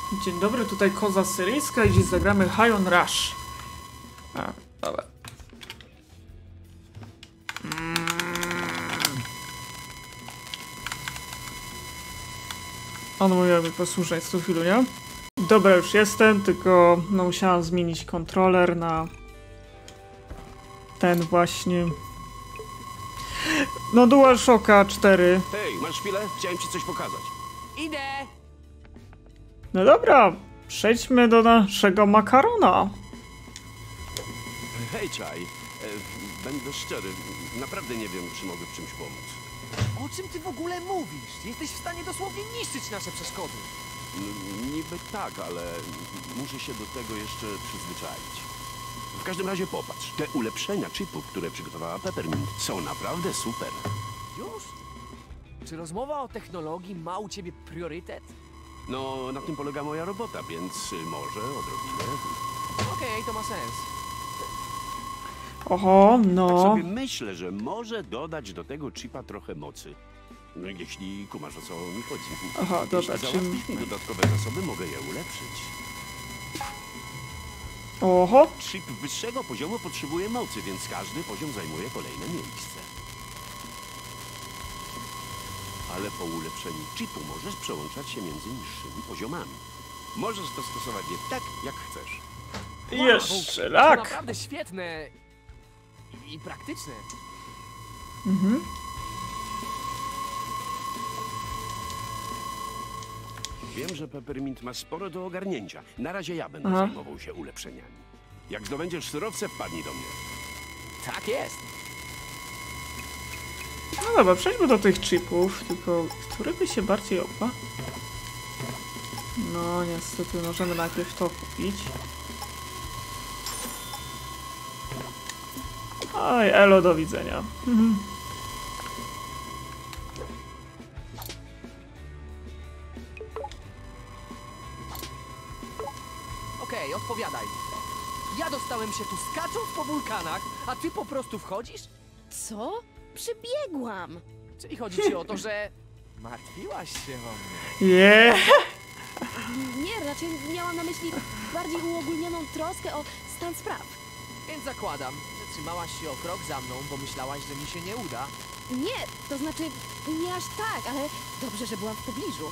Dzień dobry, tutaj Koza Syryjska i dziś zagramy High on Rush. A, dobra. On mówił mi posłuchać z tą chwilą, nie? Dobra, już jestem, tylko no musiałam zmienić kontroler na ten właśnie. No DualShocka 4. Hej, masz chwilę? Chciałem ci coś pokazać. Idę! No dobra, przejdźmy do naszego makarona. Hej, Czaj. Będę szczery. Naprawdę nie wiem, czy mogę w czymś pomóc. O czym ty w ogóle mówisz? Jesteś w stanie dosłownie niszczyć nasze przeszkody. Niby tak, ale muszę się do tego jeszcze przyzwyczaić. W każdym razie popatrz. Te ulepszenia chipów, które przygotowała Peppermint, są naprawdę super. Już? Czy rozmowa o technologii ma u ciebie priorytet? No, na tym polega moja robota, więc może odrobinę. Okej, to ma sens. Oho, Tak no. sobie myślę, że może dodać do tego chipa trochę mocy. No, jeśli kumasz, o co mi chodzi. Aha, dobra, Jeśli załatwisz mi dodatkowe zasoby, mogę je ulepszyć. Oho. Chip wyższego poziomu potrzebuje mocy, więc każdy poziom zajmuje kolejne miejsce. Ale po ulepszeniu chipu możesz przełączać się między niższymi poziomami. Możesz dostosować je tak, jak chcesz. Jeszcze To rak. naprawdę świetne i praktyczne. Mhm. Wiem, że Peppermint ma sporo do ogarnięcia. Na razie ja będę Aha. zajmował się ulepszeniami. Jak zdobędziesz surowce, wpadnij do mnie. Tak jest. No dobra, przejdźmy do tych chipów, tylko który by się bardziej opła? No niestety możemy najpierw to kupić. Oj, elo, do widzenia. Mhm. Okej, odpowiadaj. Ja dostałem się tu skacząc po wulkanach, a ty po prostu wchodzisz? Co? Przybiegłam! Czyli chodzi ci o to, że martwiłaś się o mnie? Yeah. Nie, raczej miałam na myśli bardziej uogólnioną troskę o stan spraw. Więc zakładam, że trzymałaś się o krok za mną, bo myślałaś, że mi się nie uda. Nie, to znaczy nie aż tak, ale dobrze, że byłam w pobliżu.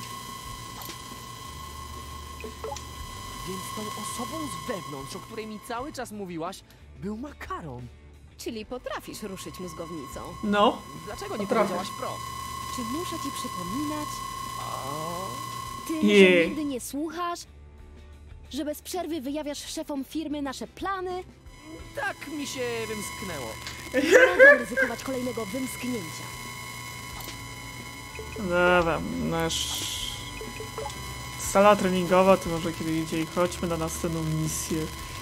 Więc tą osobą z wewnątrz, o której mi cały czas mówiłaś, był makaron. Czyli potrafisz ruszyć mózgownicą. No. Dlaczego nie Potrafię. powiedziałaś wprost? Czy muszę ci przypominać? O, Ty Nie. że nigdy nie słuchasz? Że bez przerwy wyjawiasz szefom firmy nasze plany? tak mi się wymsknęło. Nie mogłam ryzykować kolejnego wymsknięcia. Dobra, nasz... Sala treningowa, to może kiedy idzie i chodźmy na następną misję.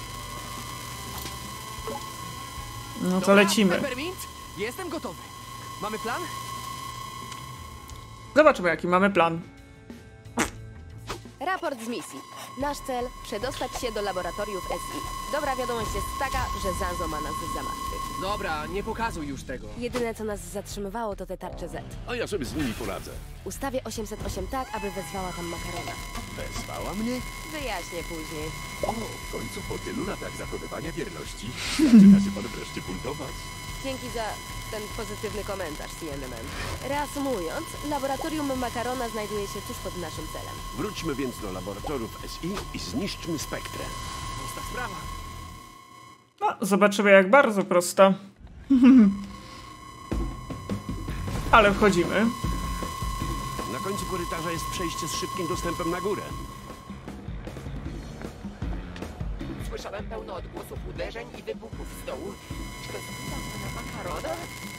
No to Dobra, lecimy. Peppermint, jestem gotowy. Mamy plan? Zobaczymy jaki mamy plan. Raport z misji. Nasz cel – przedostać się do laboratoriów SI. Dobra wiadomość jest taka, że Zanzo ma nas za martwych. Dobra, nie pokazuj już tego. Jedyne, co nas zatrzymywało, to te tarcze Z. A ja sobie z nimi poradzę. Ustawię 808 tak, aby wezwała tam makarona. Wezwała mnie? Wyjaśnię później. O, w końcu po tylu latach zachowywania wierności zaczyna się pan wreszcie buntować. Dzięki za ten pozytywny komentarz, CNN. Reasumując, laboratorium makarona znajduje się tuż pod naszym celem. Wróćmy więc do laboratoriów SI i zniszczmy spektrę. Prosta sprawa. No, zobaczymy jak bardzo prosta. Ale wchodzimy. Na końcu korytarza jest przejście z szybkim dostępem na górę. Słyszałem pełno odgłosów uderzeń i wybuchów z dołu. Czy to jest na makarona?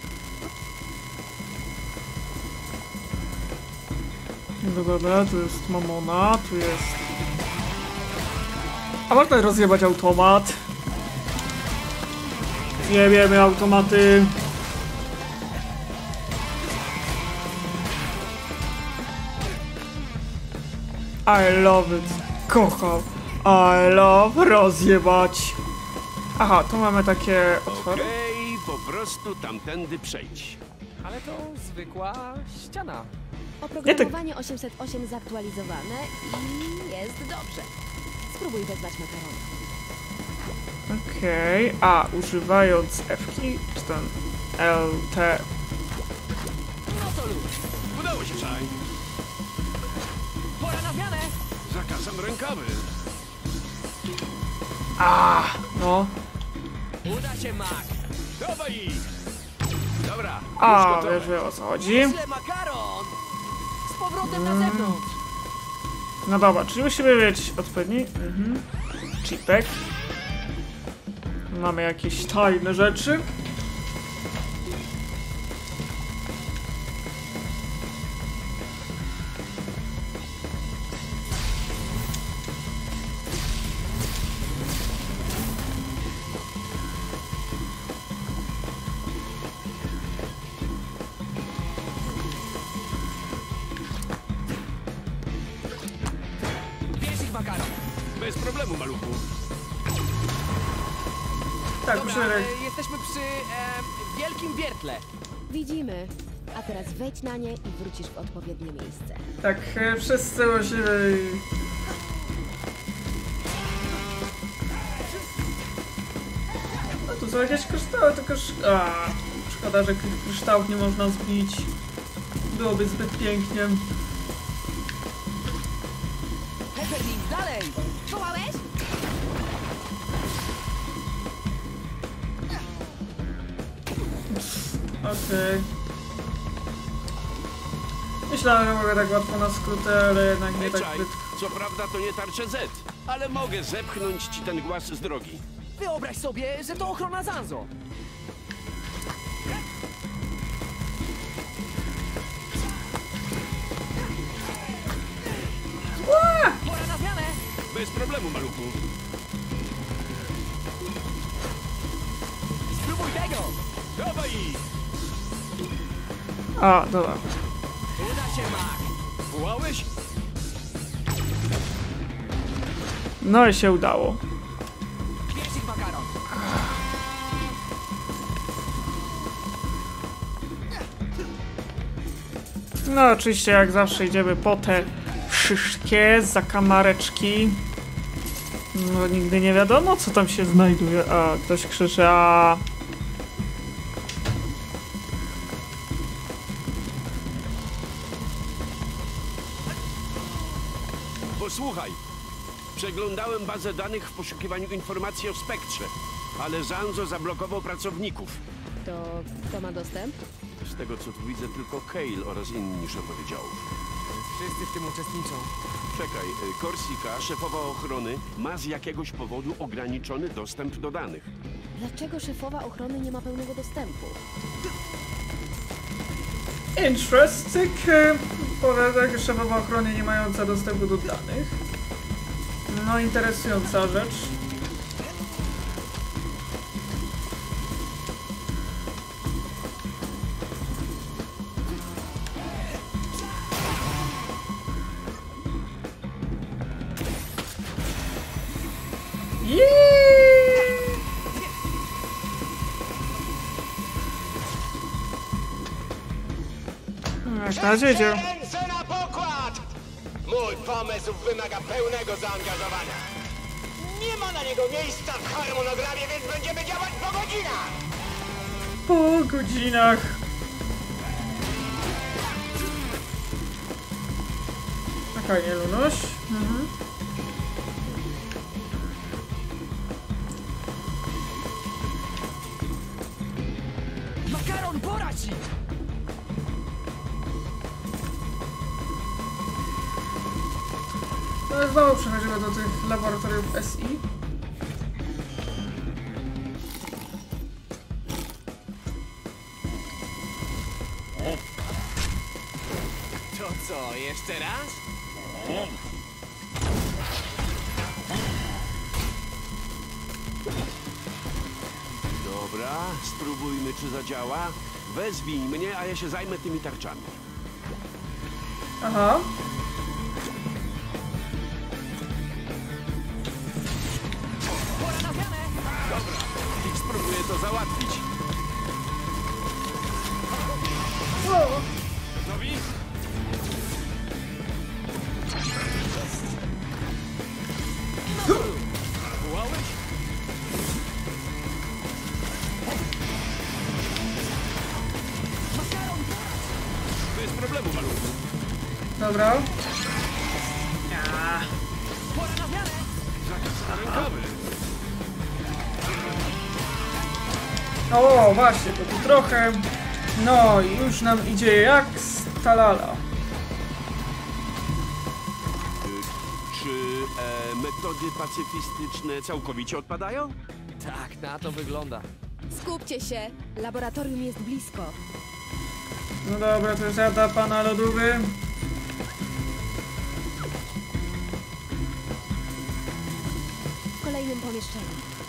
Dobra, tu jest Mamona, tu jest... A można rozjebać automat. Nie wiemy automaty. I love it. Kocham. I love rozjebać. Aha, tu mamy takie otwory. Okej, po prostu tamtędy przejdź. Ale to zwykła ściana. Oprogramowanie 808 zaktualizowane i jest dobrze. Spróbuj wezwać makarona. Okej, a używając F-ki, czy ten LT. No to luz. Udało się, Czaj. Pora na zmianę! Zakasam rękawy. No. Uda się, Mac! Dawaj ich! Dobra, A, już gotowe. wiesz o co chodzi. Źle makaron! Z powrotem na zewnątrz! No dobra, czyli musimy mieć odpowiedni chipek. Mamy jakieś tajne rzeczy. Bierz ich, makaron! Bez problemu, maluchu. Tak, Dobra, musimy... jesteśmy przy wielkim wiertle. Widzimy. A teraz wejdź na nie i wrócisz w odpowiednie miejsce. Tak, wszyscy musimy... No tu są jakieś kryształy, tylko... Szkoda, że kryształów nie można zbić. Byłoby zbyt pięknie. Peppermint, dalej! Wołałeś? Okej. Myślałem, że mogę tak łatwo na skróty, ale jednak nie Ej, tak Czaj, zbyt... co prawda to nie tarcze Z, ale mogę zepchnąć ci ten głaz z drogi. Wyobraź sobie, że to ochrona Zanzo. Pora na zmianę! Bez problemu, maluchu. Spróbuj tego! Dawaj ich! A, dobra. Uda się, Mac! Wołałeś? No i się udało. Bierz ich, makaron! No oczywiście jak zawsze idziemy po te wszystkie zakamareczki. No nigdy nie wiadomo co tam się znajduje. A, ktoś krzyczy, a... Posłuchaj. Przeglądałem bazę danych w poszukiwaniu informacji o spektrze, ale Zanzo zablokował pracowników. To kto ma dostęp? Z tego co tu widzę, tylko Kale oraz inni szefowie działów. Wszyscy w tym uczestniczą. Czekaj, Korsika, szefowa ochrony, ma z jakiegoś powodu ograniczony dostęp do danych. Dlaczego szefowa ochrony nie ma pełnego dostępu? Interesting. Powiedzek, szefowa ochrony nie mająca dostępu do danych. No interesująca rzecz. Jak na razie idzie. Ręce na pokład! Mój pomysł wymaga pełnego zaangażowania. Nie ma na niego miejsca w harmonogramie, więc będziemy działać po godzinach! Po godzinach. Taka nieluność. Makaron, pora ci! No znowu przechodzimy do tych laboratoriów SI. To co, jeszcze raz? Dobra, spróbujmy czy zadziała. Wezwij mnie, a ja się zajmę tymi tarczami. Aha. Pora na zmianę! Dobra, i spróbuję to załatwić. Gotowi? dobra. O, właśnie, to tu trochę. No i już nam idzie jak stalala. Czy metody pacyfistyczne całkowicie odpadają? Tak, na to wygląda. Skupcie się, laboratorium jest blisko. No dobra, to jest jada pana lodówy. W kolejnym pomieszczeniu.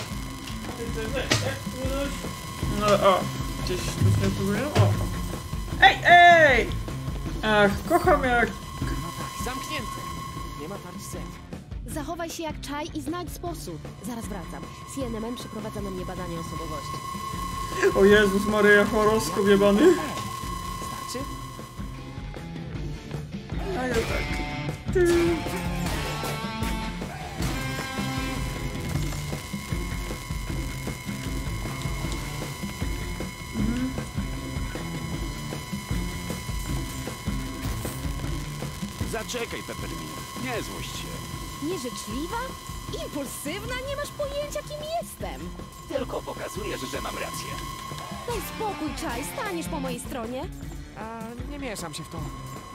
No o, gdzieś tu się próbuję. O. Ej, ej! Ach, kocham jak... No tak, zamknięte. Nie ma tarcz set. Zachowaj się jak czaj i znajdź sposób. Zaraz wracam. CNN przeprowadza na mnie badanie osobowości. O Jezus Maryja, horoskop jebany. Starczy? A ja tak. Ty. Zaczekaj, Peppermint. Nie złość się. Nieżyczliwa? Impulsywna? Nie masz pojęcia, kim jestem. Tylko pokazujesz, że mam rację. Daj spokój, czaj. Staniesz po mojej stronie. A nie mieszam się w to.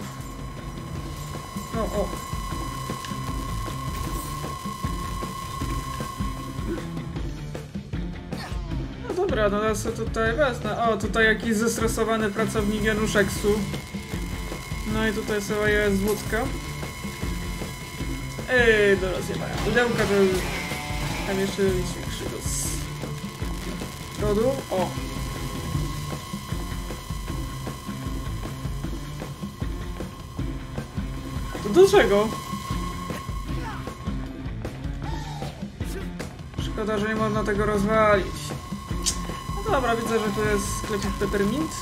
O. No dobra, no ja sobie tutaj wezmę. O, tutaj jakiś zestresowany pracownik Januszeksu. No i tutaj sobie jest wódka. Do rozjebania. Pudełka, żeby tam jeszcze większego z przodu. O! To do czego? Szkoda, że nie można tego rozwalić. No dobra, widzę, że tu jest sklepik Peppermint.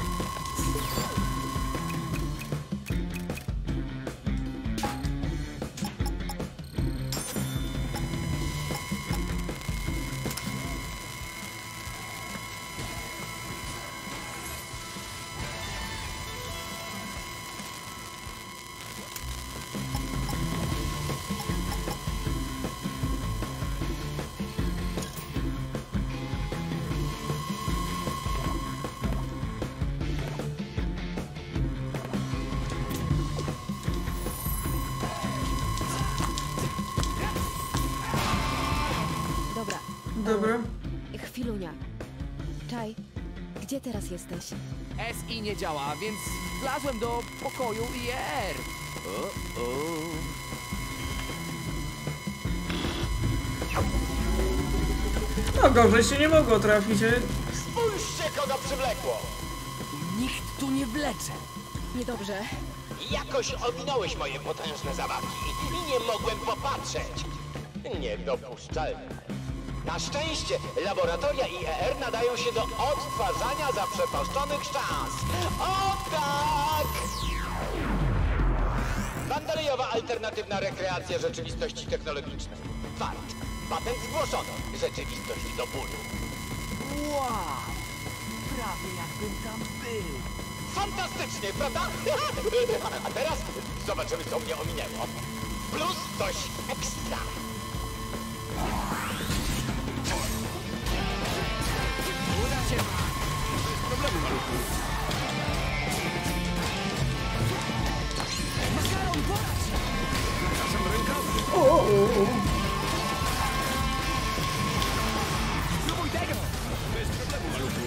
Dobra. Chwilunia. Czaj, gdzie teraz jesteś? SI nie działa, więc wlazłem do pokoju IR. No gorzej się nie mogło trafić, Spójrzcie, kogo przywlekło! Nikt tu nie wlecze. Niedobrze. Jakoś ominąłeś moje potężne zabawki i nie mogłem popatrzeć. Niedopuszczalne. Na szczęście laboratoria IER nadają się do odtwarzania zaprzepaszczonych szans. O tak! Bandaryjowa alternatywna rekreacja rzeczywistości technologicznej. Fakt. Patent zgłoszony. Rzeczywistość do bólu. Wow! Prawie jakbym tam był. Fantastycznie, prawda? A teraz zobaczymy, co mnie ominęło. Plus coś ekstra. Uda się. Bez problemu, Maluchu. Makaron, poradź! Zakazam rękawy. Spróbuj tego! Bez problemu, Maluchu.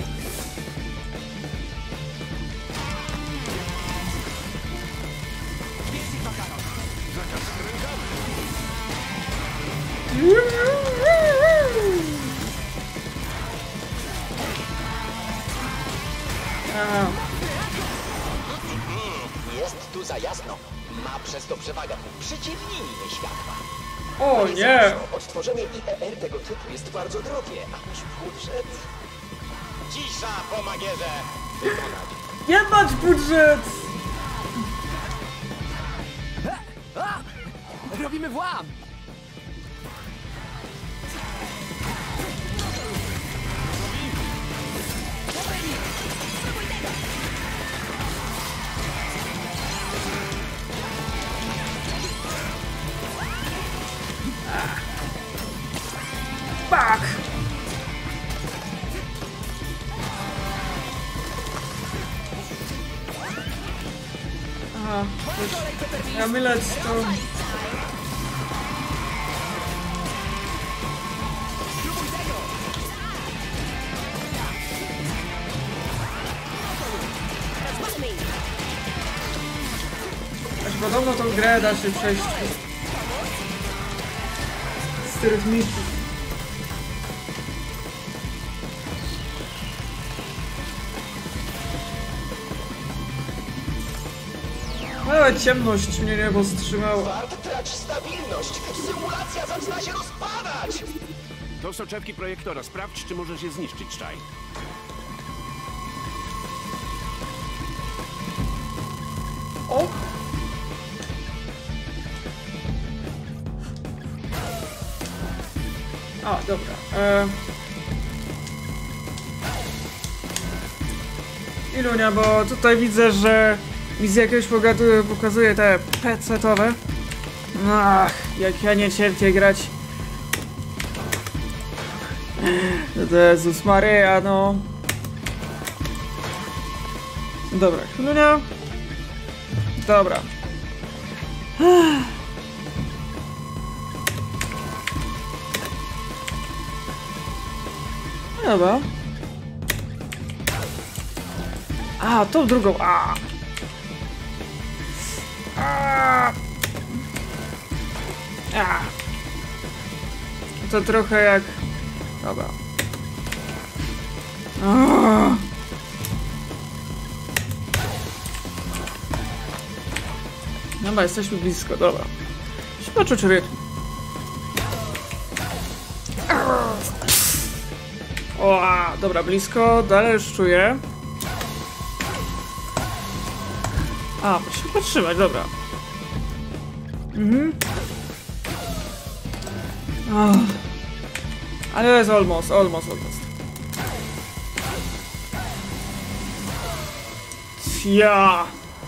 Więcej makaron! Zakazam rękawy. Aha. Jest tu za jasno. Ma przez to przewagę. Przyciemnij mi światła. O nie! Odtworzenie IER tego typu jest bardzo drogie, a nasz budżet... Cisza, pomagierze! Wykonać. Jebać budżet! A! Robimy włam! Kamylec to... Aż podobno tą grę da się przejść z rytmiku. Ale ciemność mnie nie powstrzymała. Bart, trać stabilność! Symulacja zaczyna się rozpadać! To soczewki projektora. Sprawdź, czy możesz je zniszczyć, Czaj. O! A, dobra. Ilunia, bo tutaj widzę, że mi z jakiegoś powodu pokazuje te PC-towe. Ach, jak ja nie cierpię grać. Jezus Maryja, no. Dobra, Ilunia. Dobra. Dobra. A, tą drugą. A. A. A. To trochę jak... Dobra. A. Dobra, jesteśmy blisko, dobra. Musimy poczuć rytm. O, dobra, blisko, dalej już czuję. A, musimy podtrzymać, dobra. Ale jest almost. Ja.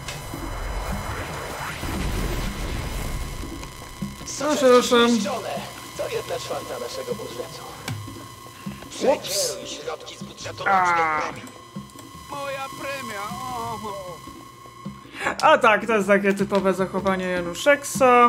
Proszę. Zniszczone. To 1/4 naszego budżetu. Przekieruj środki z budżetu na premii. Moja premia! O. A tak, to jest takie typowe zachowanie Januszeksa.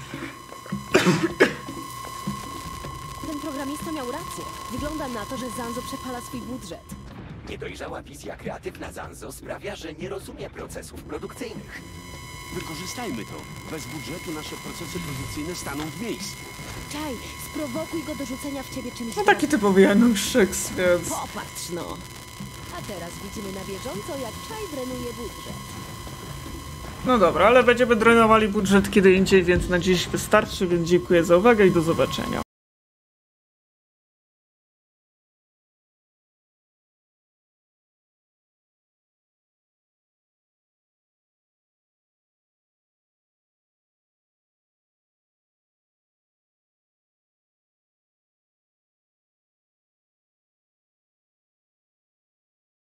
Ten programista miał rację. Wygląda na to, że Zanzo przepala swój budżet. Niedojrzała wizja kreatywna Zanzo sprawia, że nie rozumie procesów produkcyjnych. Wykorzystajmy to. Bez budżetu nasze procesy produkcyjne staną w miejscu. Czaj, sprowokuj go do rzucenia w ciebie czymś. No taki typowy Januszeks, więc... Popatrz no. A teraz widzimy na bieżąco, jak Czaj drenuje budżet. No dobra, ale będziemy drenowali budżet kiedy indziej, więc na dziś wystarczy, więc dziękuję za uwagę i do zobaczenia.